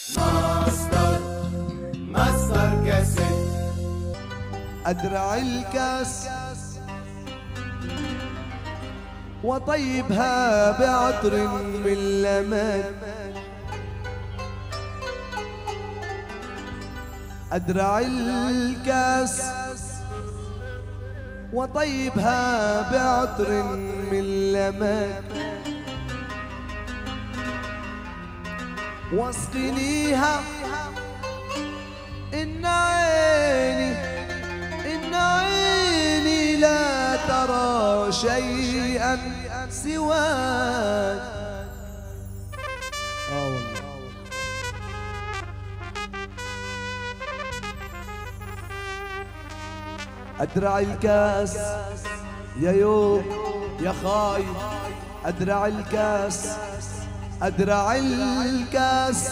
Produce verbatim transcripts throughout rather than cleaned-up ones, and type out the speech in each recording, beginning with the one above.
ماستر ماستر كاسيت. أدرع الكاس وطيبها بعطر من لمن، أدرع الكاس وطيبها بعطر من لمن، واسقنيها إن عيني إن عيني لا ترى شيئا سواك. آه والله. أدرع الكاس يا يوم يا خاي، أدرع الكاس أدرع الكاس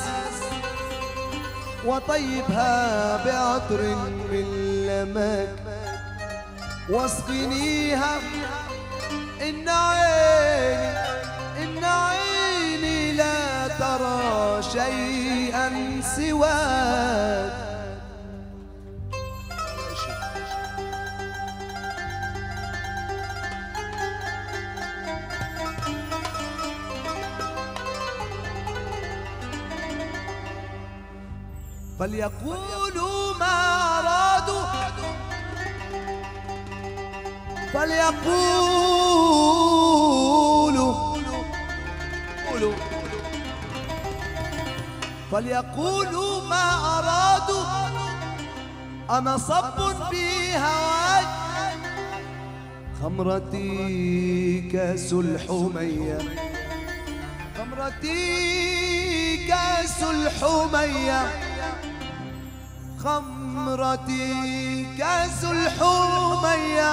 وطيبها بعطر من لمك، واسقنيها إن عيني إن عيني لا ترى شيئا سواك. فليقولوا ما أرادوا فليقولوا فليقولوا ما أرادوا، أنا صب في هواك. خمرتي كاس الحمية، خمرتي كاس الحمية، خمرتي كاس الحمية،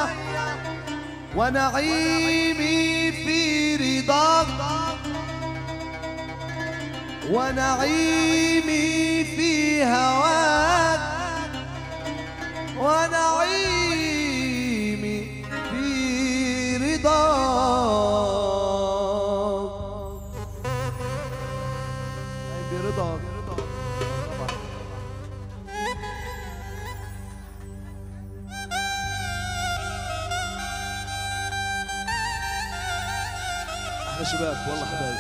ونعيمي في رضاك، ونعيمي في هواك، ونعيمي في رضاك. برضاك احلى شباب والله حبايبي.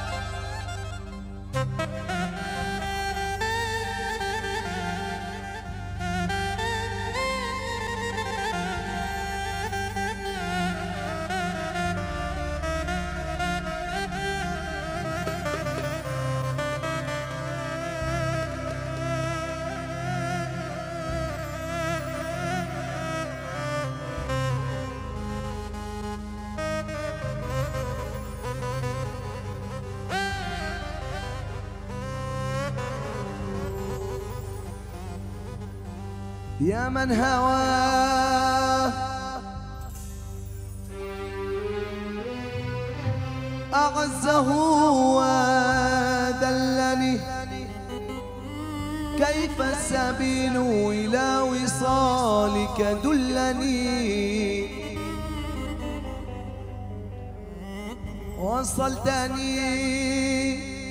يا من هواه أعزه وذلني، كيف السبيل إلى وصالك دلني، وصلتني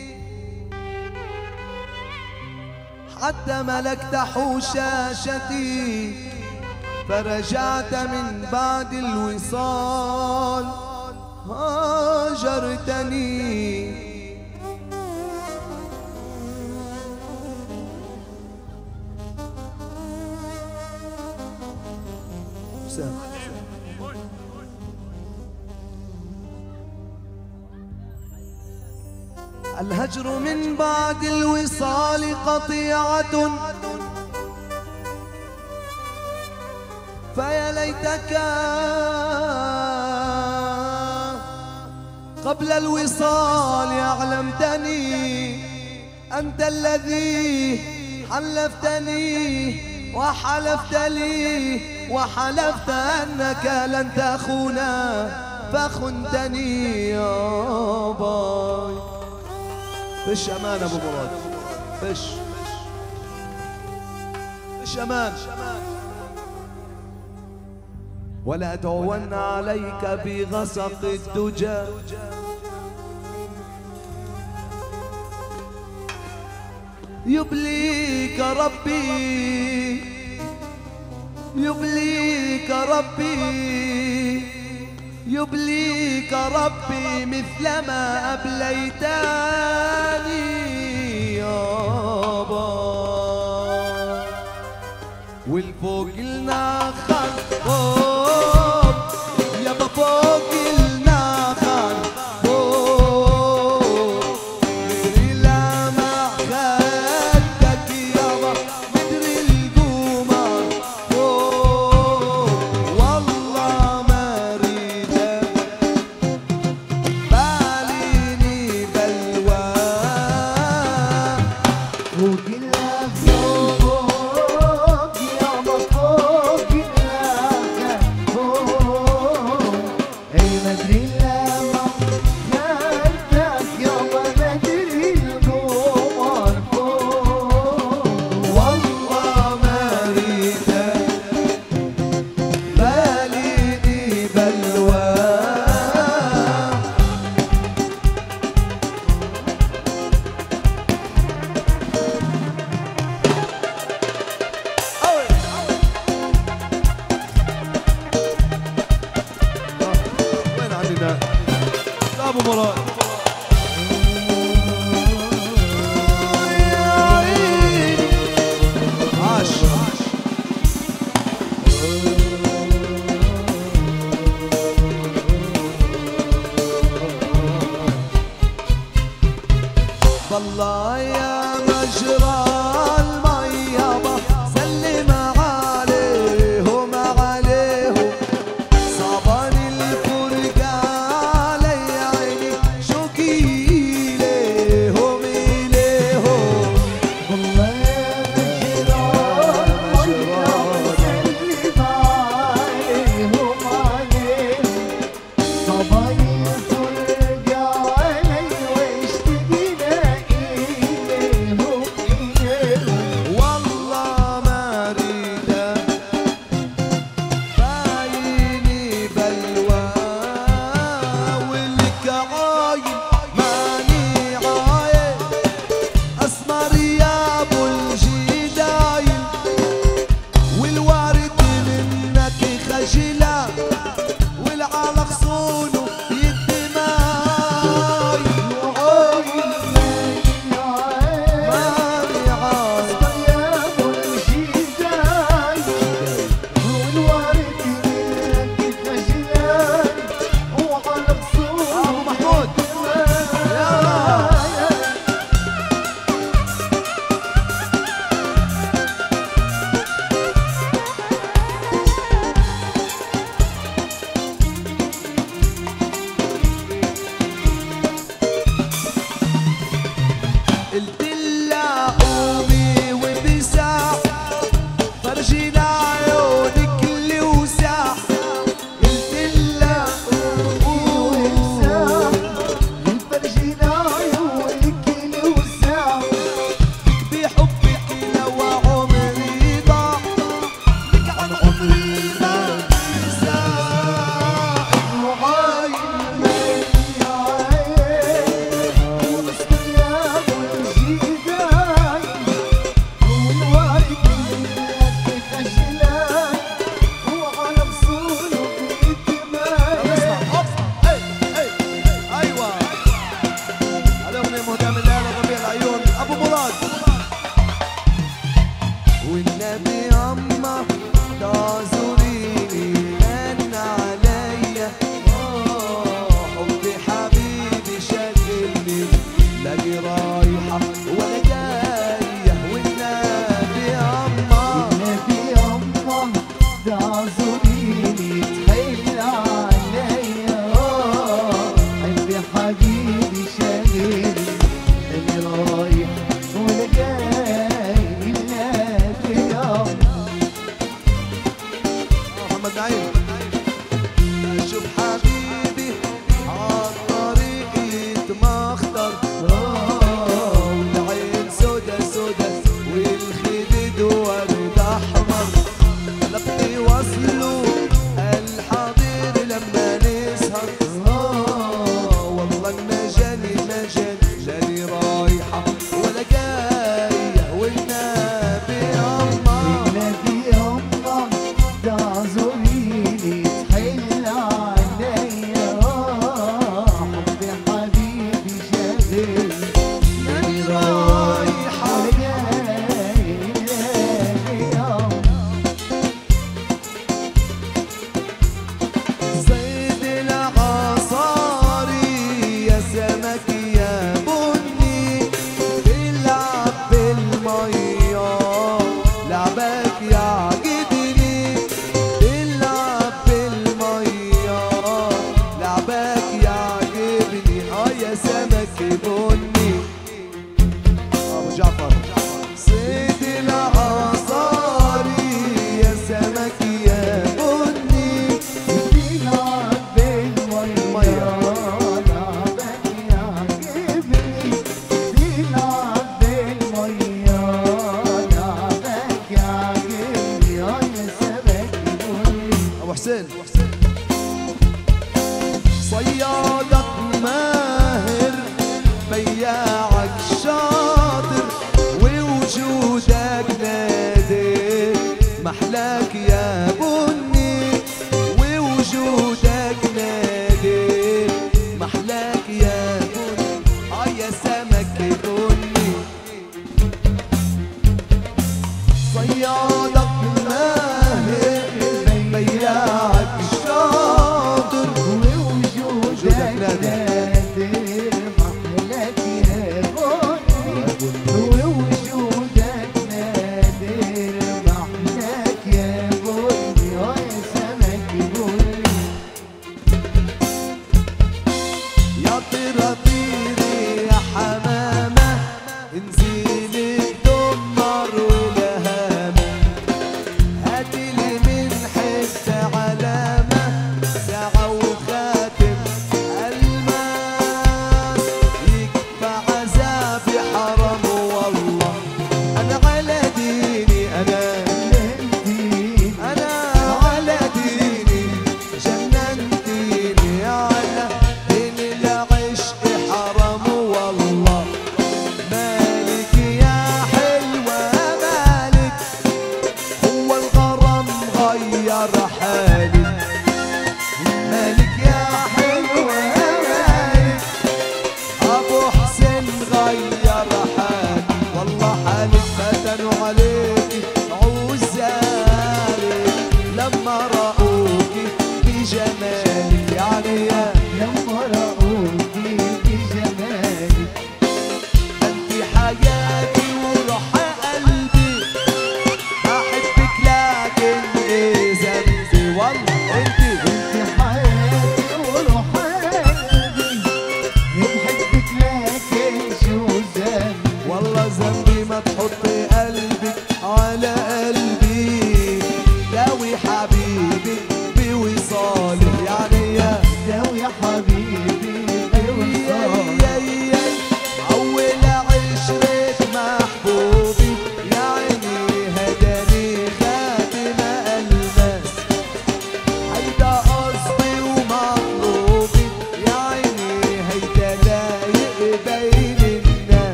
حتى ملكت حشاشتي، فرجعت من بعد الوصال هاجرتني. الهجر من بعد الوصال قطيعة، فيا ليتك قبل الوصال أعلمتني، أنت الذي حلفتني وحلفت لي وحلفت أنك لن تخونا فخنتني يا باي. فش أمان أبو مراد، فش فش أمان. ولا تعون عليك بغسق الدجى، يبليك ربي يبليك ربي يبليك ربي مثل ما أبليتني يابا والفوق لنا خلق يابا فوق لنا خلق مدري لمع خدك يابا مدري القمر والله ما اريدك باليني بلوى فوق الأفوق يابا فوق الأفوق فوق أي مدري لما خدك يابا مدري القمر فوق والله ما اريدك باليني بلوى وين عندنا ابو مراد يا عيني عاش والله يا مجرى المي يابا سلم عليهم عليهم صابني الفرقة علي عيني شوقي إليهم إليهم والله يا مجرى سلم عليهم عليهم صبايا الفرقة علي واشتقنا إليهم إليهم والله ما أريدك بايني بلوى والك عايل ماني عايل أسمر يا أبو الجدايل والوارد منك خجلة والعلق صونه يدماي وعايل ماني عايل ماني عايل يا أبو الجدايل والورد منك خجلان وعلى بصوت أبو محمود يلا قلت لها قومي وبساح فرجينا عيونك اللي وساح قلت لها قومي الفرجينا عيونك الوسع بحبك لو عمري ضاع لك عن عمري ما ساح وعايل ماني عايل ومسكن يا أبو الجدايل والورد منك خجلان وعلى بصوله اسمع بيدمايل اقصى اي اي ايوه الاغنيه مهداه من ليلى ربيع العيون ابو مراد والنبي اما تعذريني ان عليا آه، حبي حبيبي شاغلني لاقي رايحه ولا جايه والنبي اما النبي الله تعذريني تحيل عليا قلبي حبيبي شاغلني اللي رايح ولا جاي النبي الله محمد نعيم شوف حبيبي عالطريق يتمخطر والعين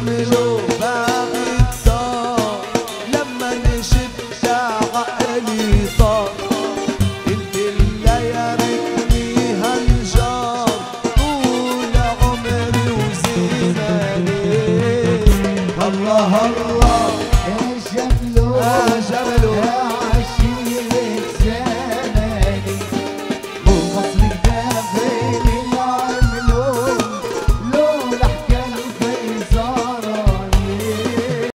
شمله باقي الدار لما نشفت عقلي طار انت اللي يا ريتني هنجار طول عمري وزماني الله الله